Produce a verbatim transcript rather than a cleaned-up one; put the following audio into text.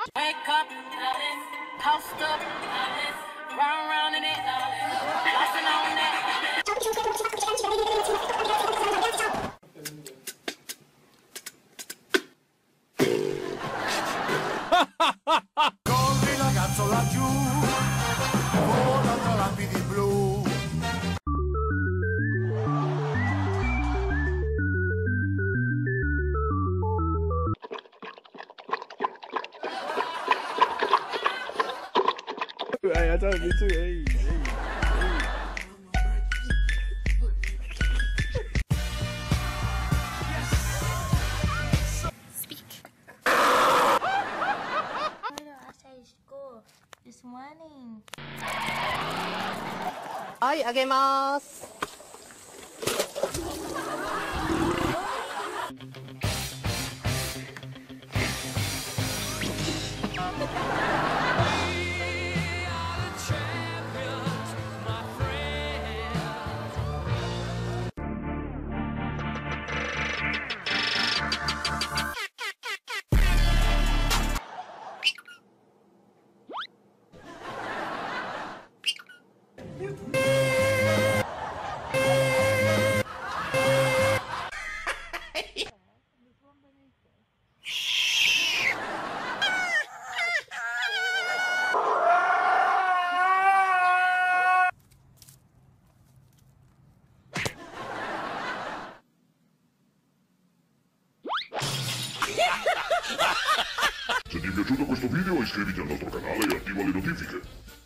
Wake up, post up, round round in it, flossing on it. Corri ragazzo laggiù, volano lampi di blu. 哎呀，真係別追你！ This morning. はい、あげます。 Se ti è piaciuto questo video iscriviti al nostro canale e attiva le notifiche.